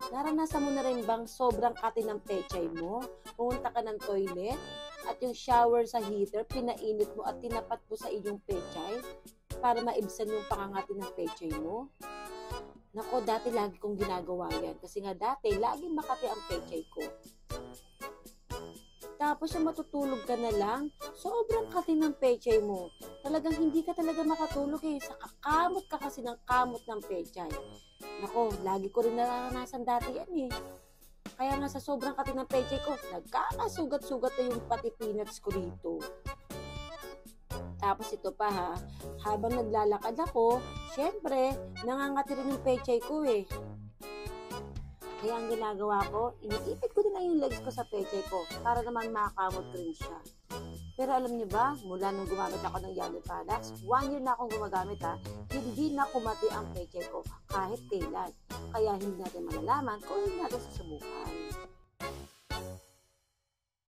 Naranasan mo na rin bang sobrang kati ng pechay mo? Pumunta ka ng toilet at yung shower sa heater, pinainit mo at tinapat mo sa iyong pechay para maibsan yung pangangati ng pechay mo? Nako, dati lagi kong ginagawa yan. Kasi nga dati, laging makati ang pechay ko. Tapos yung matutulog ka na lang, sobrang kati ng pechay mo. Talagang hindi ka talaga makatulog sa kakamot ka kasi ng kamot ng pechay. Nako, lagi ko rin naranasan dati yan Kaya nga sa sobrang kati ng pechay ko, nagkakasugat-sugat na yung pati peanuts ko rito. Tapos ito pa habang naglalakad ako, syempre, nangangati rin yung pechay ko Kaya ang ginagawa ko, iniipit ko din lang yung legs ko sa pechay ko para naman makakamot rin siya. Pero alam niyo ba, mula nung gumamit ako ng Yellow Products, 1 year na akong gumagamit hindi na kumati ang pechay ko kahit kailan. Kaya hindi natin malalaman kung hindi natin susubukan.